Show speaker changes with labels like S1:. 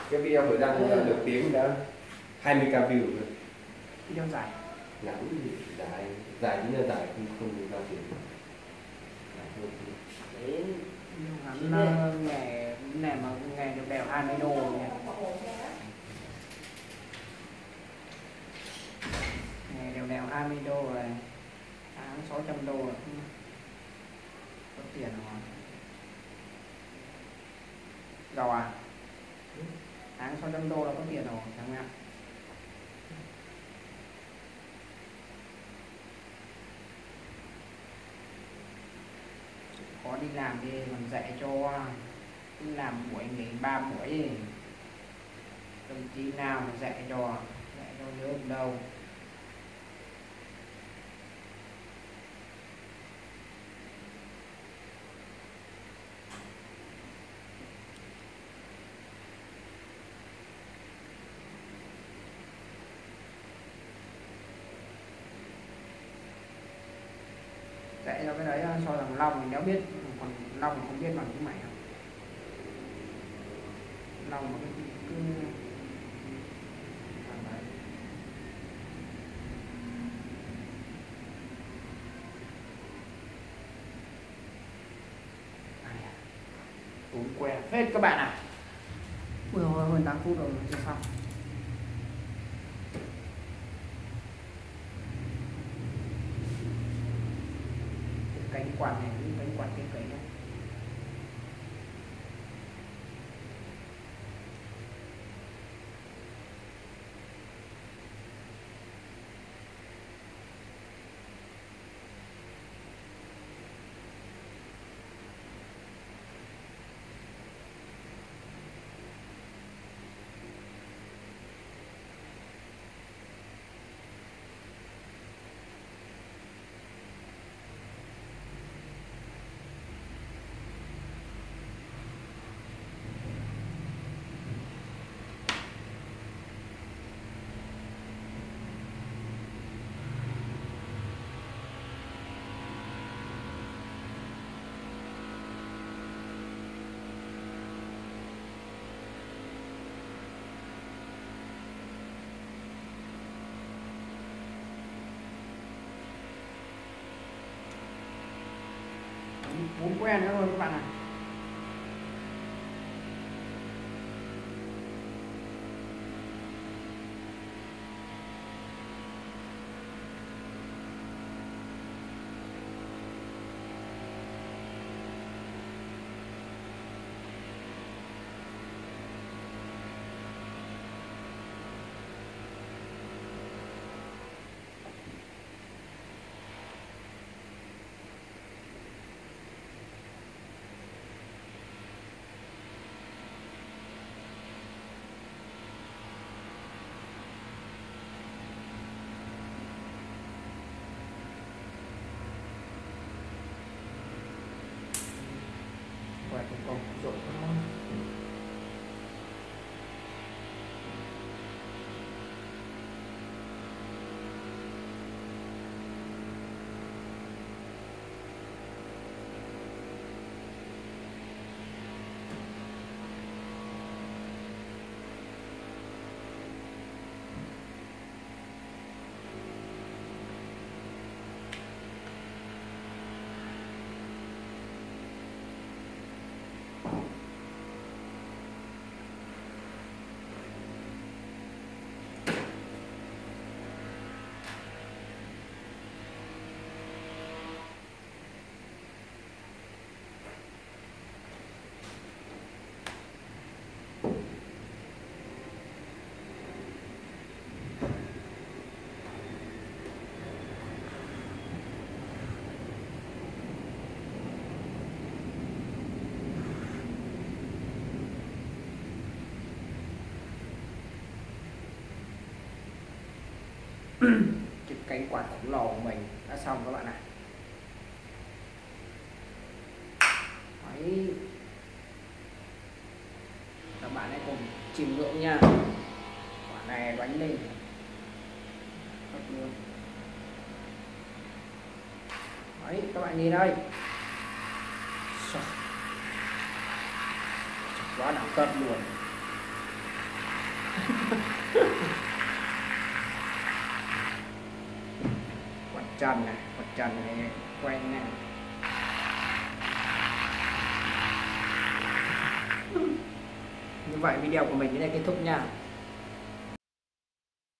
S1: Cái video vừa đăng được tiếng đã 20k view rồi.
S2: Video dài.
S1: Ngắn dài chính là dài không ra tiền.
S2: Đấy, ngắn nghề này mà nghề được đều 20 đô nha. Nghề đều 20 đô rồi. Tháng 600 đô rồi. Có tiền rồi. Giàu à? Tháng 600 đô là có tiền rồi chẳng hạn. Có đi làm đi còn dạy cho, đi làm buổi nghỉ 3 buổi, đồng chí nào mà dạy cho nhớ được đâu. Dạy cho cái đấy cho thằng Long thì nếu biết, còn Long không biết bằng cái mày không. Long mà cứ uống què phết các bạn à. Ui ôi, hơn 8 phút rồi chưa xong. Cánh quạt này, cánh quạt cái cánh này. Muốn quen nữa rồi các bạn ạ. Quẹt công rộn thôi. Cái cánh quạt khổng lồ của mình đã xong các bạn ạ. Đấy. Các bạn hãy cùng chiêm ngưỡng nha. Quả này đánh lên thật luôn. Đấy, các bạn nhìn đây. Quá đẳng cấp luôn. quạt trần này, quạt trần này quay này. Như vậy video của mình đến đây kết thúc nha.